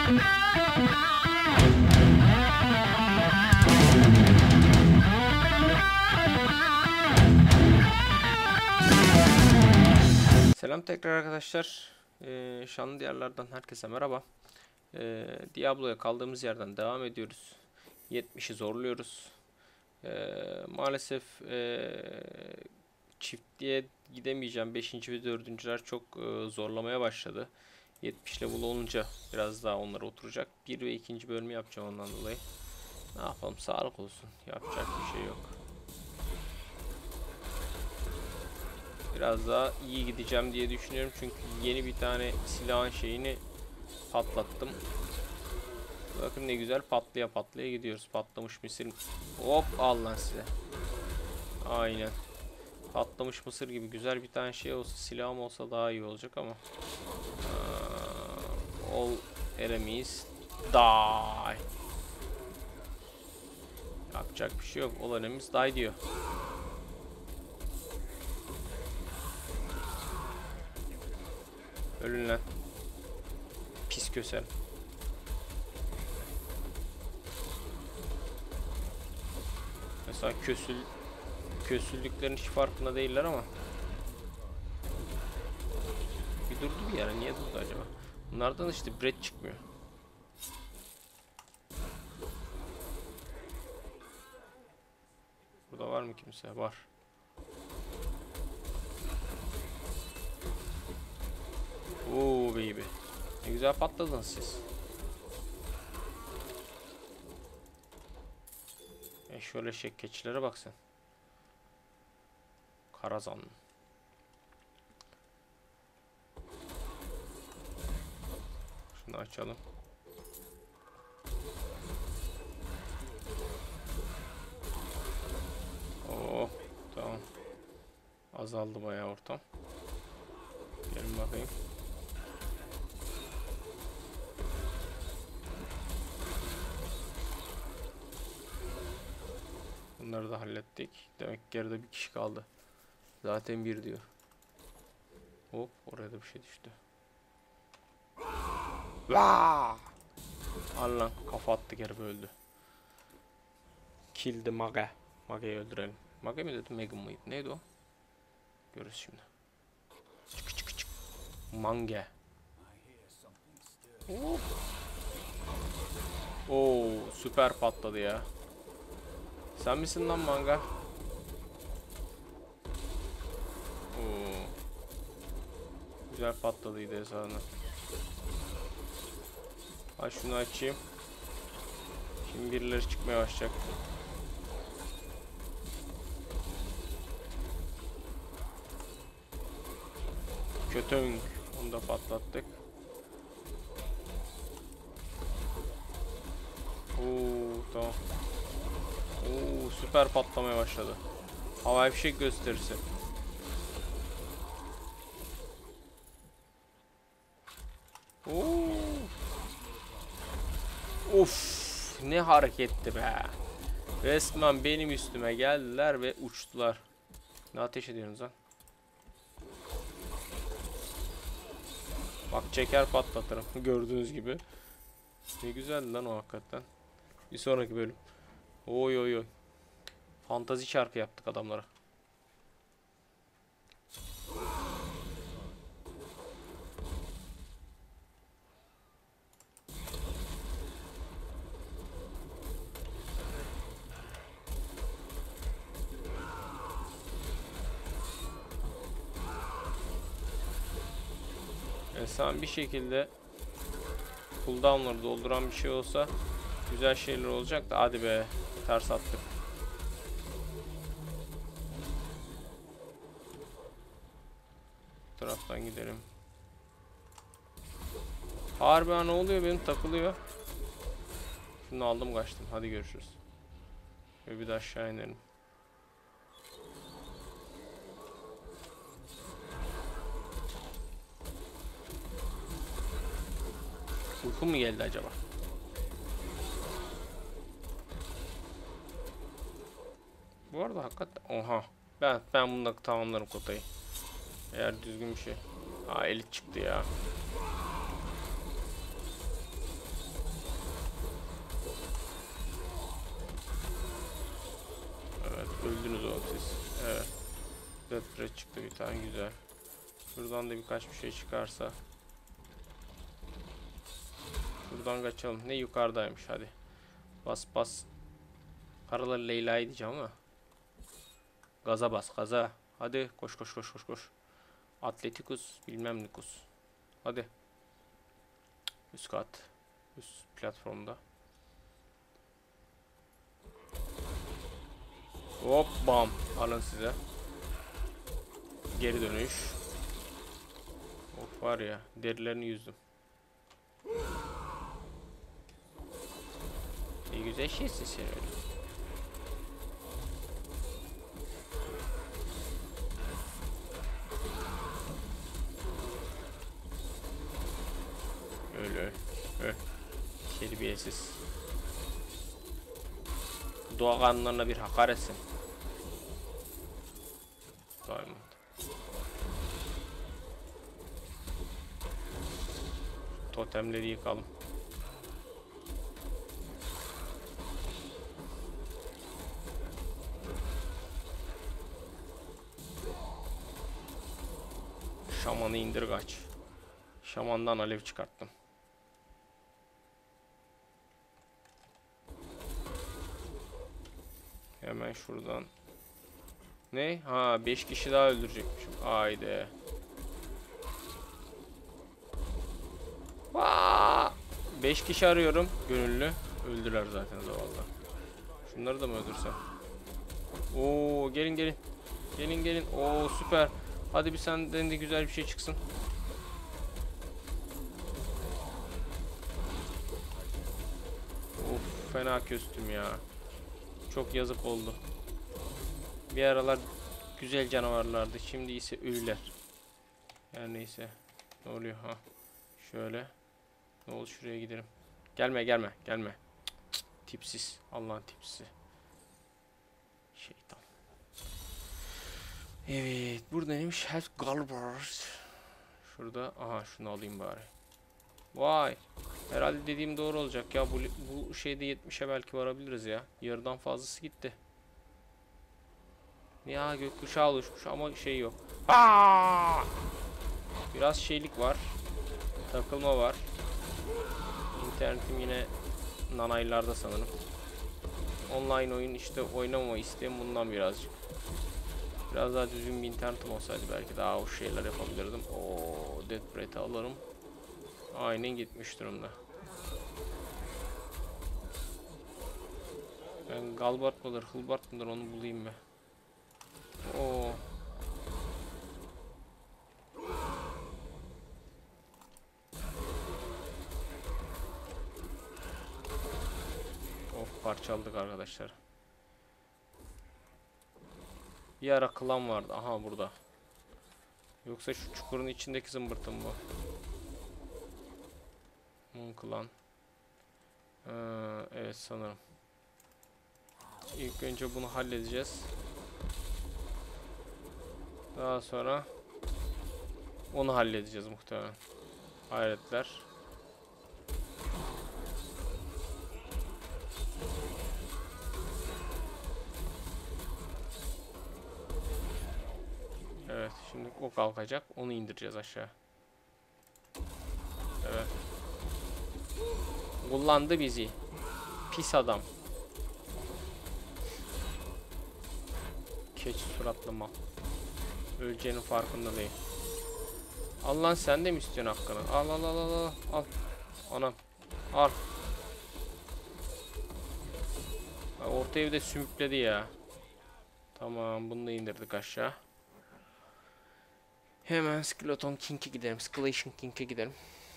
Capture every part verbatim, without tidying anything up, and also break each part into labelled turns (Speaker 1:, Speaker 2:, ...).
Speaker 1: Selam tekrar arkadaşlar. Ee, şanlı diyarlardan herkese merhaba. Ee, Diablo'ya kaldığımız yerden devam ediyoruz. yetmişi zorluyoruz. Ee, maalesef ee, çiftliğe gidemeyeceğim. beşinci ve dördüncüler çok ee, zorlamaya başladı. yetmiş level olunca biraz daha onlara oturacak. bir ve ikinci bölümü yapacağım ondan dolayı. Ne yapalım, sağlık olsun. Yapacak bir şey yok. Biraz daha iyi gideceğim diye düşünüyorum çünkü yeni bir tane silahın şeyini patlattım. Bakın ne güzel patlaya patlaya gidiyoruz. Patlamış mısır. Hop, al lan size. Aynen. Patlamış mısır gibi güzel bir tane şey olsa, silahım olsa daha iyi olacak ama. Aa, all enemies die. Yapacak bir şey yok. All enemies die diyor. Ölün lan. Pis kösem. Mesela kösül kösüllüklerin hiç farkında değiller ama. Bir durdu bir yere. Niye durdu acaba? Bunlardan işte bread çıkmıyor. Burada var mı kimse? Var. Oo baby. Ne güzel patladınız siz. E şöyle şey, keçilere bak sen. Karazan. Şunu açalım. Oo tamam. Azaldı bayağı ortam. Gelin bakayım. Bunları da hallettik. Demek ki geride bir kişi kaldı. Zaten bir diyor. Hop, oraya da bir şey düştü. Vaa! Al lan, kafa attı, geri öldü. Kill the Mage. Mage'yi öldürelim. Mage mi dedim, Megan mıydı? Neydi o? Görürüz şimdi. Çık çık çık. Mange. Hop. Oo, süper patladı ya. Sen misin lan Manga? Oo. Güzel patladıydı hesabına. Ha, şunu açayım. Şimdi birileri çıkmaya başlayacak. Kötüng. Onu da patlattık. Oo tamam. Oo, süper patlamaya başladı. Havai fişek gösterisi. Oo. Of, ne hareketti be. Resmen benim üstüme geldiler ve uçtular. Ne ateş ediyorsunuz lan? Bak, çeker patlatırım. Gördüğünüz gibi. Ne güzel lan o hakikaten. Bir sonraki bölüm. Oy oy oy. Fantazi şarkı yaptık adamlara. Sen bir şekilde cooldown'ları dolduran bir şey olsa güzel şeyler olacak da, hadi be, ters attık. Bu taraftan gidelim. Harbi ne oluyor, benim takılıyor. Şunu aldım, kaçtım, hadi görüşürüz. Ve bir de aşağı inelim. Uyku mu geldi acaba? Bu arada hakikaten, oha, ben ben bunda tamamlarım kotayı. Eğer düzgün bir şey. Aa, elit çıktı ya. çıktı bir tane, güzel. Şuradan da birkaç bir şey çıkarsa. Şuradan kaçalım. Ne yukarıdaymış, hadi. Bas bas. Paraları Leyla'ya diyeceğim ama. Gaza bas, gaza. Hadi koş koş koş koş koş. Atletikus bilmem nikus. Hadi. Üst kat. Üst platformda. Hop bam. Alın size. Geri dönüş. Of var ya, derilerini yüzdüm. Ne güzel şeysin sen öyle. Öyle öyle. Öyle. Terbiyesiz. Doğa kanunlarına bir hakaretsin. Diamond. Totemleri yıkalım. Şamanı indir kaç. Şamandan alev çıkarttım. Hemen şuradan. Ne? Ha, beş kişi daha öldürecekmişim. Haydi. beş kişi arıyorum. Gönüllü. Öldüler zaten zavallı. Şunları da mı öldürsem? Oo, gelin gelin. Gelin gelin. Oo, süper. Hadi bir senden de güzel bir şey çıksın. Of, fena küstüm ya. Çok yazık oldu. Bir aralar güzel canavarlardı. Şimdi ise ölüler. Yani neyse. Ne oluyor ha? Şöyle. Ne oldu, şuraya gidelim. Gelme gelme gelme. Cık cık, tipsiz. Allah'ın tipsizi. Şeytan. Evet. Burada neymiş? Health Galbars. Şurada. Aha, şunu alayım bari. Vay. Herhalde dediğim doğru olacak ya. Bu, bu şeyde yetmişe belki varabiliriz ya. Yarıdan fazlası gitti. Ya gökkuşağı oluşmuş ama şey yok. Aa! Biraz şeylik var. Takılma var. İnternetim yine nanaylarda sanırım. Online oyun işte oynamama isteğim bundan birazcık. Biraz daha düzgün bir internetim olsaydı belki daha o şeyler yapabilirdim. Oo, Death Breath'i alırım. Aynen gitmiş durumda. Ben Galbart mıdır, Hılbart mıdır onu bulayım be. Oo. Of, parçaladık arkadaşlar. Bir ara klan vardı. Aha burada. Yoksa şu çukurun içindeki zımbırtı mı bu? Moon klan. Ee, evet sanırım. İlk önce bunu halledeceğiz. Daha sonra onu halledeceğiz muhtemelen. Hayretler. Evet, şimdi o kalkacak. Onu indireceğiz aşağı. Evet. Kullandı bizi. Pis adam. Keçi suratlı mal. Öleceğinin farkında değil. Allah, sen de mi istiyorsun hakkını? Al al al al al. Al. Anam. Al. Orta evde sümükledi ya. Tamam, bunu da indirdik aşağı. Hemen Skeleton King'e gidelim. Skeleton King'e gidelim.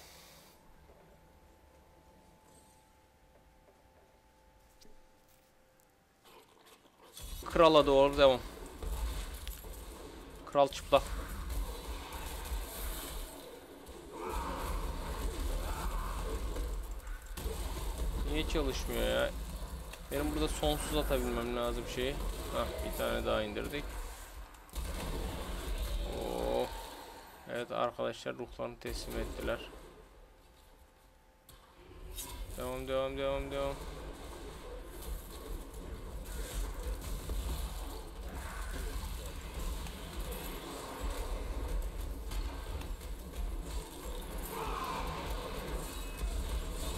Speaker 1: Krala doğru devam. Kral çıplak. Niye çalışmıyor ya? Benim burada sonsuz atabilmem lazım şeyi. Hah, bir tane daha indirdik. Oo. Evet arkadaşlar, ruhlarını teslim ettiler. Devam devam devam devam.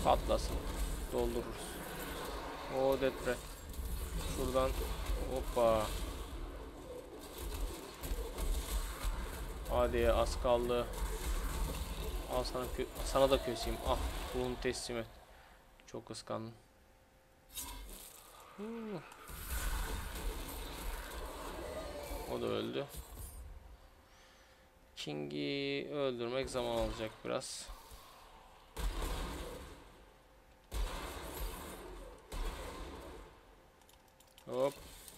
Speaker 1: Patlasın. Doldururuz. O deadbreath. Şuradan hoppa. Hadi az kaldı. Al sana, sana da köseyim. Ah, bunu teslim et. Çok kıskandım. Hmm. O da öldü. King'i öldürmek zaman alacak biraz. Hop.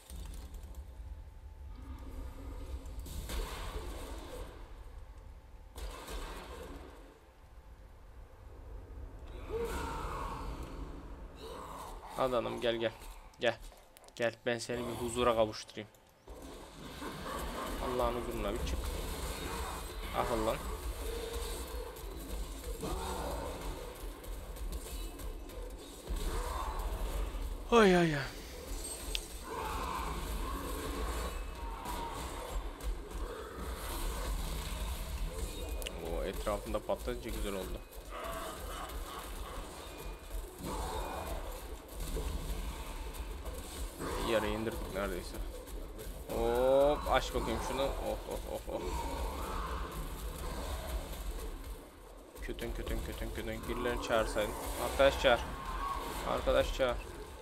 Speaker 1: Hadi hanım gel gel. Gel. Gel ben seni bir huzura kavuşturayım. Allah'ın huzuruna bir çık. Ah lan. Ay ay ay. O etrafında patlayınca güzel oldu. Yarı indirdik neredeyse. Hop aç bakayım şunu. Oh oh oh oh. Kötün kötün kötün kötün. Birilerini çağırsaydın. Arkadaş çağır. Arkadaş çağır.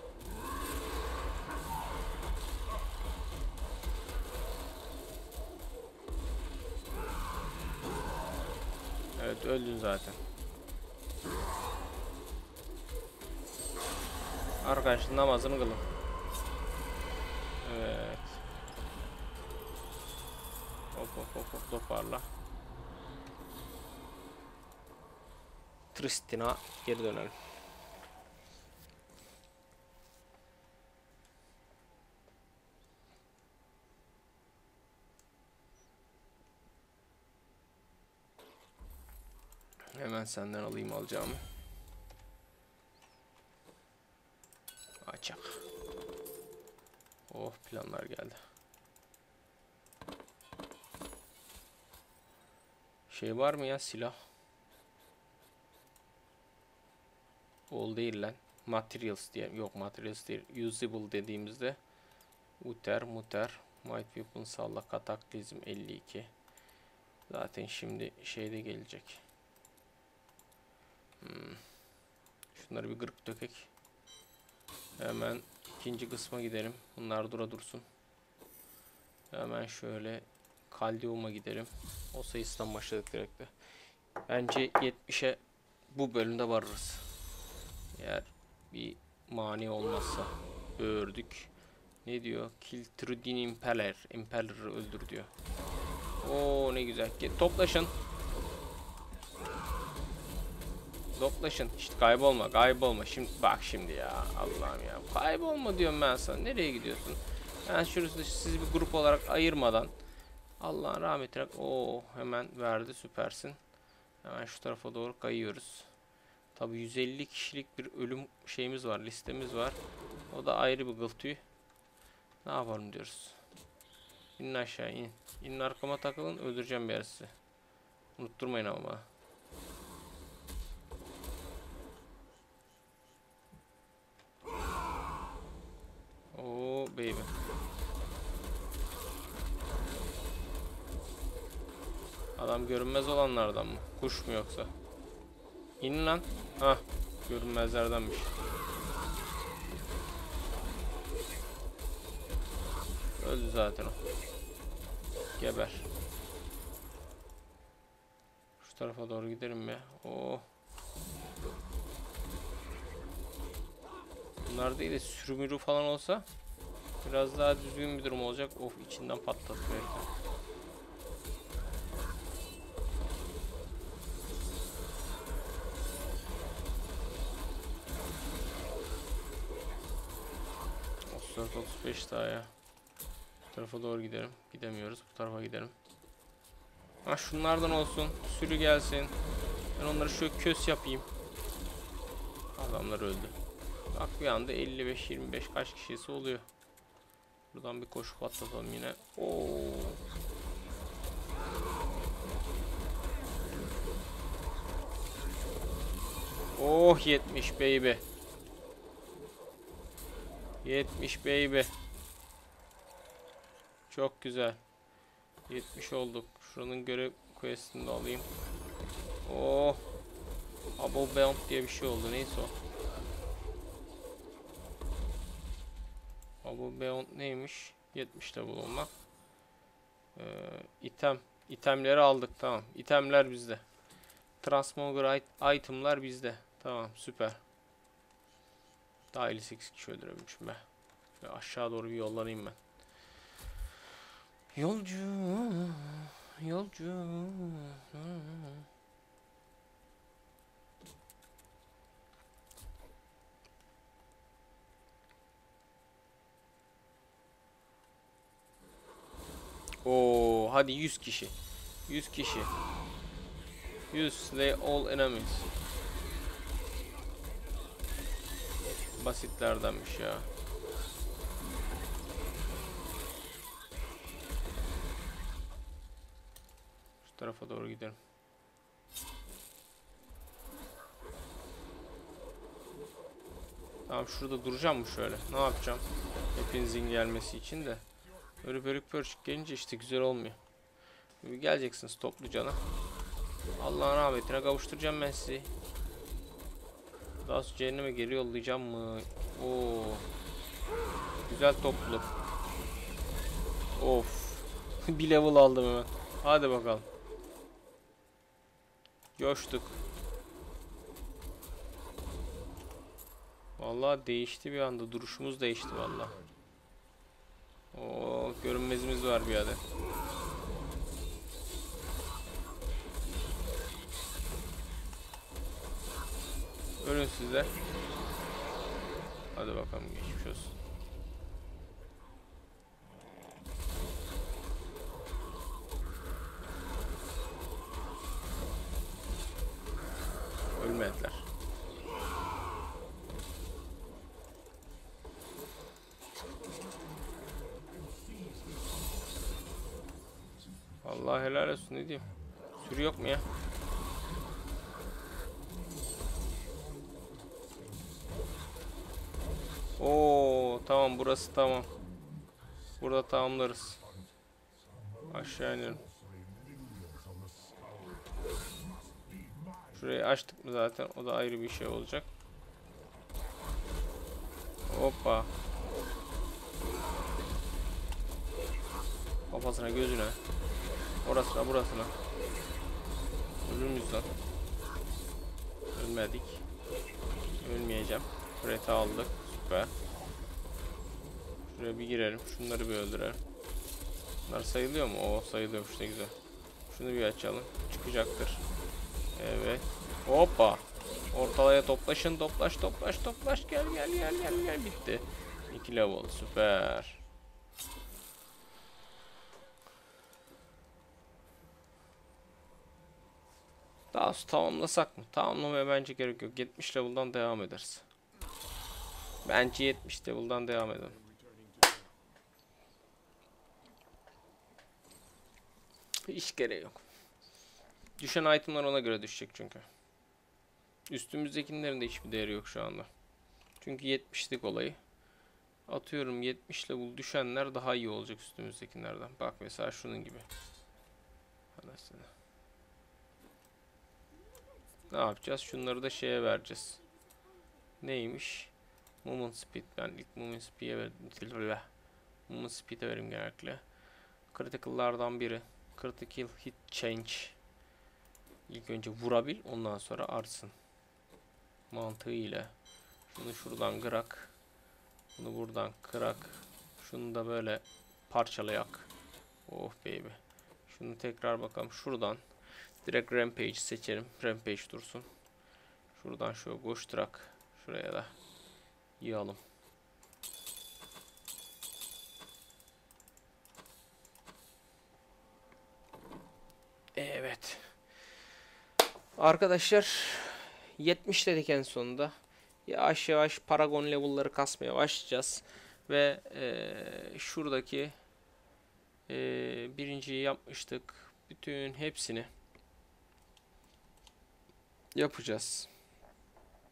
Speaker 1: Evet öldün zaten. Arkadaşın namazını kılın. Evet. Hop hop hop hop toparla. Tristina geri dönelim. Hemen senden alayım alacağımı. Açak. Oh planlar geldi. Şey var mı ya silah? All değil lan. Materials diye. Yok materials değil. Usable dediğimizde Uter, muter, might weapon salla, kataklizm elli iki. Zaten şimdi şeyde gelecek. Hmm. Şunları bir kırık dökek. Hemen ikinci kısma gidelim. Bunlar dura dursun. Hemen şöyle Kaldium'a gidelim. O sayısından başladık direkt de. Bence yetmişe bu bölümde varırız. Eğer bir mani olmazsa. Ördük. Ne diyor? Kill Trudin Impaler. Impeller'ı öldür diyor. Oo ne güzel. Get, toplaşın. Toplaşın. İşte kaybolma, kaybolma. Şimdi bak şimdi ya. Allah'ım ya. Kaybolma diyorum ben sana. Nereye gidiyorsun? Yani şurası siz bir grup olarak ayırmadan. Allah'ın rahmetine. Oo hemen verdi. Süpersin. Hemen şu tarafa doğru kayıyoruz. Tabi yüz elli kişilik bir ölüm şeyimiz var. Listemiz var. O da ayrı bir gıltı. Ne yapalım diyoruz. İnin aşağı in. İnin arkama takılın. Öldüreceğim bir yer sizi. Unutturmayın ama. Oo baby. Adam görünmez olanlardan mı? Kuş mu yoksa? İn lan. Hah. Görünmezlerdenmiş. Öldü zaten o. Geber. Şu tarafa doğru gidelim be. Oo. Bunlar değil de sürümürü falan olsa biraz daha düzgün bir durum olacak. Of içinden patlatıyor. otuz dört otuz beş daha ya. Bu tarafa doğru gidelim. Gidemiyoruz. Bu tarafa gidelim. Ha şunlardan olsun. Sürü gelsin. Ben onları şöyle kös yapayım. Adamlar öldü. Bak bir anda elli beş yirmi beş kaç kişisi oluyor. Buradan bir koşu patlatalım yine. Oo. Oh yetmiş baby. yetmiş baby. Çok güzel. yetmiş olduk. Şuranın görev quest'ini de alayım. Oh. Above bound diye bir şey oldu. Neyse o. Above bound neymiş? yetmiş level olmak. Ee, item. İtemleri aldık. Tamam. İtemler bizde. Transmogger itemlar bizde. Tamam. Süper. Daha elli sekiz kişi öldürebilmişim be. Şöyle aşağı doğru bir yollanayım ben. Yolcu. Yolcu. Oo, hadi yüz kişi. yüz kişi. yüz slay all enemies. Basitlerdenmiş ya. Şu tarafa doğru gidelim. Tamam, şurada duracağım mı şöyle? Ne yapacağım? Hepinizin gelmesi için de. Böyle bölük pörçük gelince işte güzel olmuyor. Bir geleceksiniz toplucana. Allah'ın rahmetine kavuşturacağım ben sizi. Daha sonra cehenneme geri yollayacağım mı? Oo. Güzel topluluk. Of. Bir level aldım hemen. Hadi bakalım. Coştuk. Vallahi değişti bir anda. Duruşumuz değişti vallahi. Oo, görünmezimiz var bir adet. Ölün size. Hadi bakalım, geçmiş olsun. Ölmediler. Allah helal olsun, ne diyeyim. Sürü yok mu ya? Oo tamam, burası tamam. Burada tamamlarız. Aşağı inelim. Şurayı açtık mı zaten, o da ayrı bir şey olacak. Hoppa. Kafasına, gözüne. Orasına, burasına. Ölür müyüz lan? Ölmedik. Ölmeyeceğim. Rete aldık. Süper. Şuraya bir girelim. Şunları bir öldürelim. Bunlar sayılıyor mu? O sayılıyormuş, ne güzel. Şunu bir açalım. Çıkacaktır. Evet. Hoppa. Ortalaya toplaşın. Toplaş toplaş toplaş. Gel gel gel gel gel. Bitti. iki level. Süper. Daha sonra tamamlasak mı? Tamamlamaya bence gerek yok. yetmiş level'dan devam ederiz. Bence yetmiş level'dan devam edelim. Hiç gereği yok. Düşen itemlar ona göre düşecek çünkü. Üstümüzdekilerin de hiçbir değeri yok şu anda. Çünkü yetmişlik olayı. Atıyorum yetmiş level düşenler daha iyi olacak üstümüzdekilerden. Bak mesela şunun gibi. Anasını. Ne yapacağız? Şunları da şeye vereceğiz. Neymiş? Movement Speed. Ben ilk Movement Speed'e verdim. Movement Speed'e verim genellikle. Critical'lardan biri. Critical Hit Change. İlk önce vurabil, ondan sonra arsın. Mantığıyla. Şunu şuradan kırak. Bunu buradan kırak. Şunu da böyle parçalayak. Oh baby. Şunu tekrar bakalım. Şuradan direkt Rampage seçelim. Rampage dursun. Şuradan şöyle koşturak. Şuraya da yığalım. Evet. Arkadaşlar yetmiş dedik en sonunda. Yavaş yavaş Paragon level'ları kasmaya başlayacağız. Ve ee, şuradaki ee, birinciyi yapmıştık. Bütün hepsini yapacağız.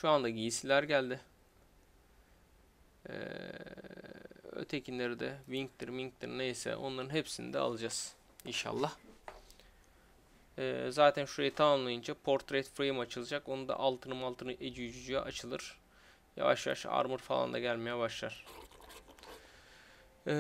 Speaker 1: Şu anda giysiler geldi. Ee, ötekileri de Wing'dir, Ming'dir neyse onların hepsini de alacağız inşallah. Ee, zaten şurayı tamamlayınca Portrait Frame açılacak. Onu da altını altını eci açılır. Yavaş yavaş armor falan da gelmeye başlar. Ee,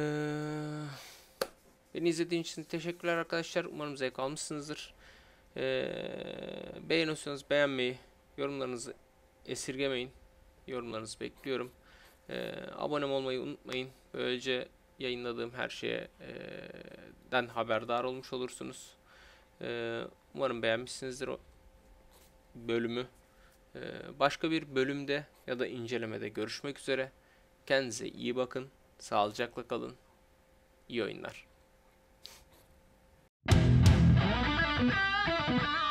Speaker 1: beni izlediğiniz için teşekkürler arkadaşlar. Umarım zevk almışsınızdır. Ee, beğeniyorsanız beğenmeyi, yorumlarınızı esirgemeyin. Yorumlarınızı bekliyorum. Ee, abone olmayı unutmayın. Böylece yayınladığım her şeye e, den haberdar olmuş olursunuz. Ee, umarım beğenmişsinizdir o bölümü. Ee, başka bir bölümde ya da incelemede görüşmek üzere. Kendinize iyi bakın. Sağlıcakla kalın. İyi oyunlar.